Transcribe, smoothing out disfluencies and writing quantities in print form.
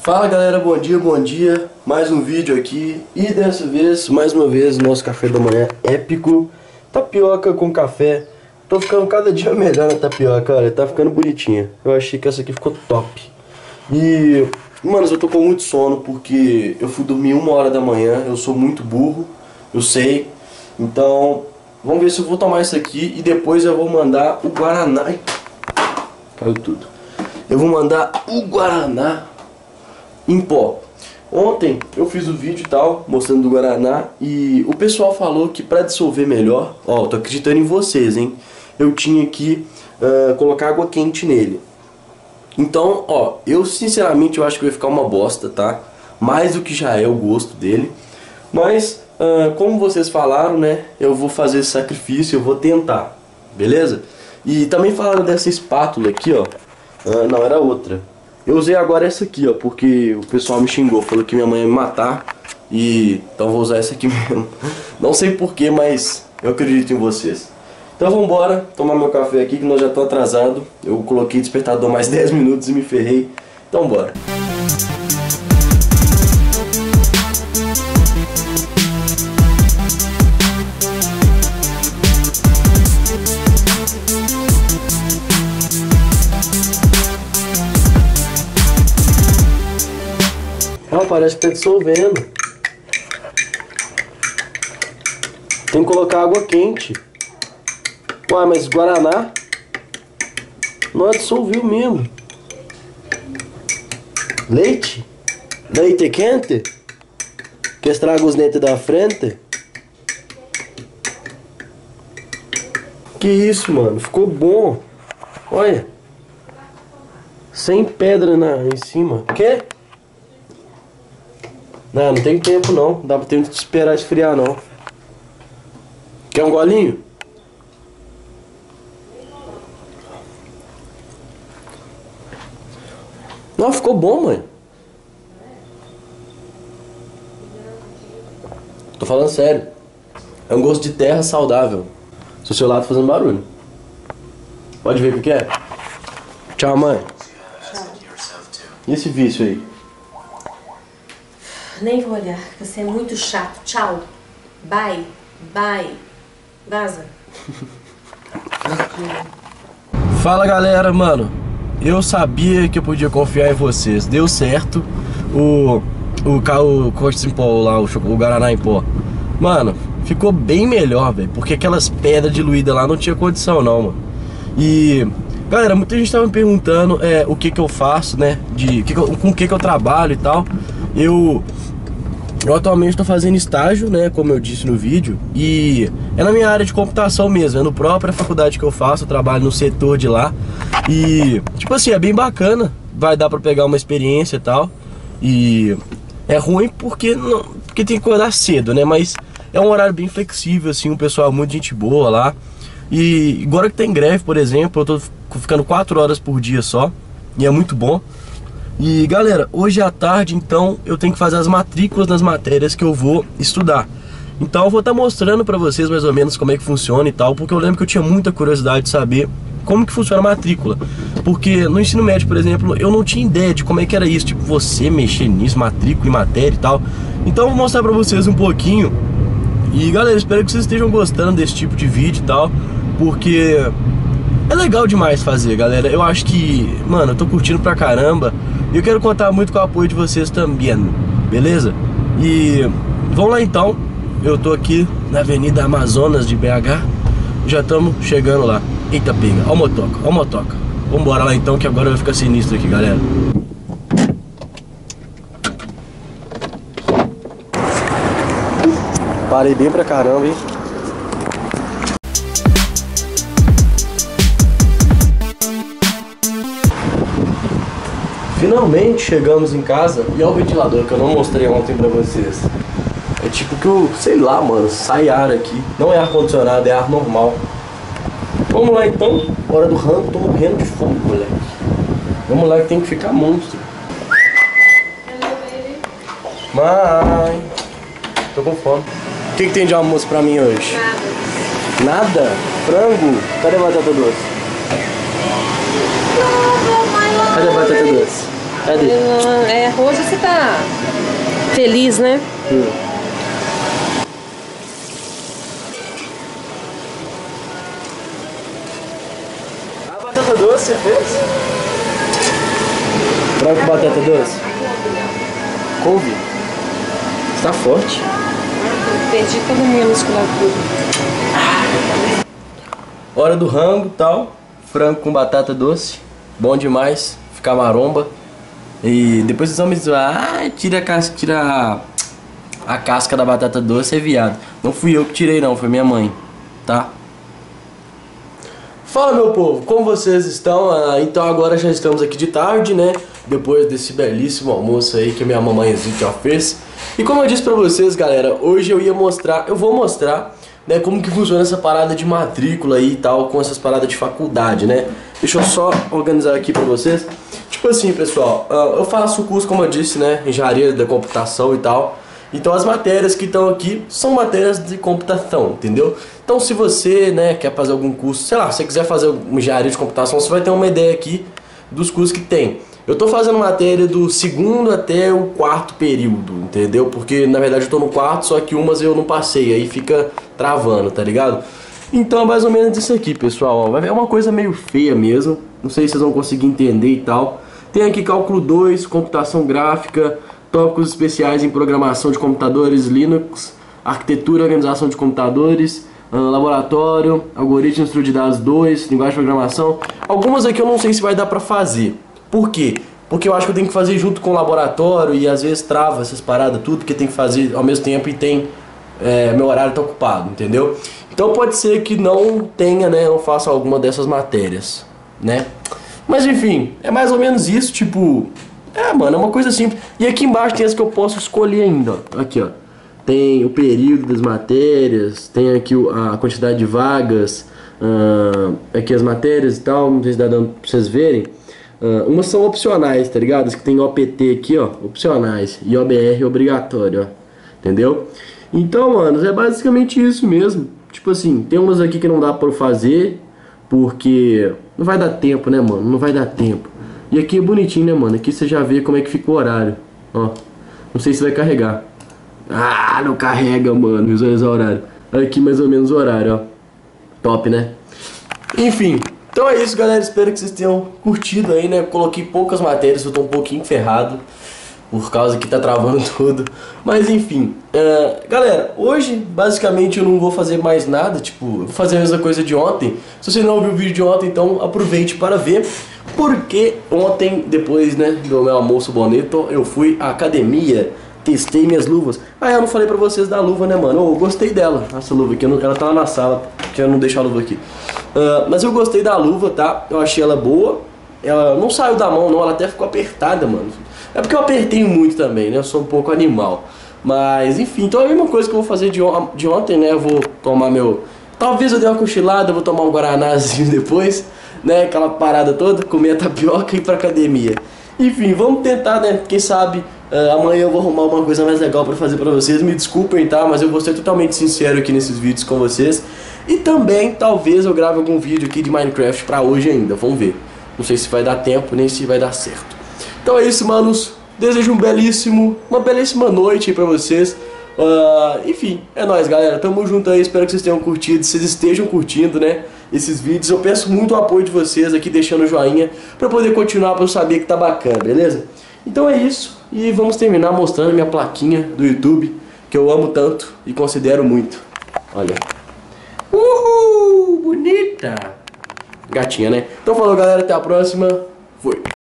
Fala galera, bom dia, mais um vídeo aqui e dessa vez, mais uma vez, nosso café da manhã épico, tapioca com café. Tô ficando cada dia melhor na tapioca, olha, tá ficando bonitinha. Eu achei que essa aqui ficou top. E, mano, eu tô com muito sono porque eu fui dormir 1 hora da manhã, eu sou muito burro, eu sei. Então, vamos ver se eu vou tomar isso aqui e depois eu vou mandar o Guaraná. Ai, caiu tudo. Eu vou mandar o Guaraná em pó. Ontem eu fiz o vídeo e tal, mostrando o Guaraná, e o pessoal falou que pra dissolver melhor, ó, eu tô acreditando em vocês, hein, eu tinha que colocar água quente nele. Então, ó, eu sinceramente eu acho que vai ficar uma bosta, tá? Mais do que já é o gosto dele. Mas, como vocês falaram, né, eu vou fazer esse sacrifício, eu vou tentar, beleza? E também falaram dessa espátula aqui, ó, não, era outra. Eu usei agora essa aqui, ó, porque o pessoal me xingou, falou que minha mãe ia me matar. E então vou usar essa aqui mesmo. Não sei porquê, mas eu acredito em vocês. Então vamos embora tomar meu café aqui, que nós já estamos atrasados. Eu coloquei despertador mais 10 minutos e me ferrei. Então bora. Ó, parece que tá dissolvendo. Tem que colocar água quente. Ué, mas Guaraná não dissolveu mesmo. Leite? Leite quente? Que estraga os dentes da frente? Que isso, mano? Ficou bom. Olha. Sem pedra em cima. Quê? Não tem tempo não. Dá pra ter que esperar esfriar não. Quer um golinho? Não, ficou bom, mãe. Tô falando sério. É um gosto de terra saudável. Seu celular tá fazendo barulho. Pode ver o que é? Tchau, mãe. Tchau. E esse vício aí? Nem vou olhar, você é muito chato. Tchau. Bye. Bye. Vaza. Fala galera, mano. Eu sabia que eu podia confiar em vocês. Deu certo. O corte em pó lá, o Guaraná em pó. Mano, ficou bem melhor, velho. Porque aquelas pedras diluídas lá não tinha condição não, mano. E galera, muita gente tava me perguntando o que eu faço, né? Com o que eu trabalho e tal. Eu atualmente estou fazendo estágio, né, como eu disse no vídeo, e é na minha área de computação mesmo, é no própria faculdade que eu faço, eu trabalho no setor de lá, e tipo assim, é bem bacana, vai dar pra pegar uma experiência e tal, e é ruim porque tem que acordar cedo, né, mas é um horário bem flexível, assim, um pessoal muito gente boa lá, e agora que tem greve, por exemplo, eu tô ficando 4 horas por dia só, e é muito bom. E galera, hoje à tarde então eu tenho que fazer as matrículas nas matérias que eu vou estudar. Então eu vou estar mostrando pra vocês mais ou menos como é que funciona e tal, porque eu lembro que eu tinha muita curiosidade de saber como que funciona a matrícula. Porque no ensino médio, por exemplo, eu não tinha ideia de como é que era isso, tipo, você mexer nisso, matrícula e matéria e tal. Então eu vou mostrar pra vocês um pouquinho. E galera, espero que vocês estejam gostando desse tipo de vídeo e tal, porque é legal demais fazer, galera. Eu acho que, mano, eu tô curtindo pra caramba. E eu quero contar muito com o apoio de vocês também, beleza? E vamos lá então. Eu tô aqui na Avenida Amazonas de BH. Já estamos chegando lá. Eita pega, ó o motoca, ó o motoca. Vambora lá então, que agora vai ficar sinistro aqui, galera. Parei bem pra caramba, hein? Finalmente chegamos em casa. E olha o ventilador que eu não mostrei ontem pra vocês. É tipo que eu, sei lá, mano, sai ar aqui. Não é ar condicionado, é ar normal. Vamos lá então. Hora do rango, tô morrendo de fome, moleque. Vamos lá que tem que ficar monstro. Mãe, tô com fome. O que tem de almoço pra mim hoje? Nada. Nada? Frango? Cadê a batata doce? Cadê a batata doce? Cadê? Hoje você tá feliz, né? A batata doce você fez? Frango com batata doce? Couve? Você tá forte? Perdi toda a minha musculatura. Hora do rango e tal. Frango com batata doce. Bom demais. Ficar maromba. E depois vocês vão me dizer, tira a casca da batata doce, é viado. Não fui eu que tirei não, foi minha mãe, tá? Fala, meu povo, como vocês estão? Então agora já estamos aqui de tarde, né? Depois desse belíssimo almoço aí que a minha mamãezinha já fez. E como eu disse pra vocês, galera, hoje eu vou mostrar, né, como que funciona essa parada de matrícula aí e tal, com essas paradas de faculdade, né? Deixa eu só organizar aqui pra vocês. Tipo assim, pessoal, eu faço o curso, como eu disse, né, engenharia da computação e tal. Então as matérias que estão aqui são matérias de computação, entendeu? Então se você, né, quer fazer algum curso, sei lá, se você quiser fazer uma engenharia de computação, você vai ter uma ideia aqui dos cursos que tem. Eu tô fazendo matéria do segundo até o quarto período, entendeu? Porque na verdade eu tô no quarto, só que umas eu não passei, aí fica travando, tá ligado? Então é mais ou menos isso aqui, pessoal. É uma coisa meio feia mesmo, não sei se vocês vão conseguir entender e tal. Tem aqui cálculo 2, computação gráfica, tópicos especiais em programação de computadores Linux, arquitetura e organização de computadores, laboratório, algoritmo de estudo de dados 2, linguagem de programação. Algumas aqui eu não sei se vai dar pra fazer. Por quê? Porque eu acho que eu tenho que fazer junto com o laboratório e às vezes trava essas paradas tudo, porque tem que fazer ao mesmo tempo e tem... meu horário tá ocupado, entendeu? Então pode ser que não tenha, né, não faça alguma dessas matérias, né? Mas enfim, é mais ou menos isso, tipo... mano, é uma coisa simples. E aqui embaixo tem as que eu posso escolher ainda, ó. Aqui, ó. Tem o período das matérias, tem aqui a quantidade de vagas, aqui as matérias e tal, não sei se dá dando pra vocês verem. Umas são opcionais, tá ligado? As que tem OPT aqui, ó, opcionais, e OBR obrigatório, ó. Entendeu? Então, mano, é basicamente isso mesmo. Tipo assim, tem umas aqui que não dá pra eu fazer, porque não vai dar tempo, né, mano? Não vai dar tempo. E aqui é bonitinho, né, mano? Aqui você já vê como é que fica o horário. Ó, não sei se vai carregar. Não carrega, mano, visualizar o horário. Aqui mais ou menos o horário, ó. Top, né? Enfim, então é isso, galera. Espero que vocês tenham curtido aí, né? Coloquei poucas matérias, eu tô um pouquinho ferrado por causa que tá travando tudo. Mas enfim, galera, hoje basicamente eu não vou fazer mais nada. Tipo, eu vou fazer a mesma coisa de ontem. Se você não viu o vídeo de ontem, então aproveite para ver. Porque ontem, depois, né, do meu almoço bonito, eu fui à academia, testei minhas luvas. Eu não falei pra vocês da luva, né, mano? Eu gostei dela, essa luva aqui, ela tá lá na sala, que eu não deixo a luva aqui. Mas eu gostei da luva, tá? Eu achei ela boa. Ela não saiu da mão, não, ela até ficou apertada, mano. É porque eu apertei muito também, né? Eu sou um pouco animal. Mas, enfim, então é a mesma coisa que eu vou fazer de ontem, né? Eu vou tomar meu... Talvez eu dê uma cochilada, eu vou tomar um guaranazinho depois, né? Aquela parada toda, comer a tapioca e ir pra academia. Enfim, vamos tentar, né? Quem sabe amanhã eu vou arrumar uma coisa mais legal pra fazer pra vocês. Me desculpem, tá? Mas eu vou ser totalmente sincero aqui nesses vídeos com vocês. E também, talvez eu grave algum vídeo aqui de Minecraft pra hoje ainda, vamos ver. Não sei se vai dar tempo, nem se vai dar certo. Então é isso, manos. Desejo uma belíssima noite aí pra vocês. Enfim, é nóis, galera. Tamo junto aí. Espero que vocês tenham curtido. Vocês estejam curtindo, né, esses vídeos. Eu peço muito o apoio de vocês aqui, deixando o joinha pra poder continuar, pra eu saber que tá bacana, beleza? Então é isso. E vamos terminar mostrando minha plaquinha do YouTube, que eu amo tanto e considero muito. Olha. Uhul! Bonita! Gatinha, né? Então falou, galera. Até a próxima. Fui.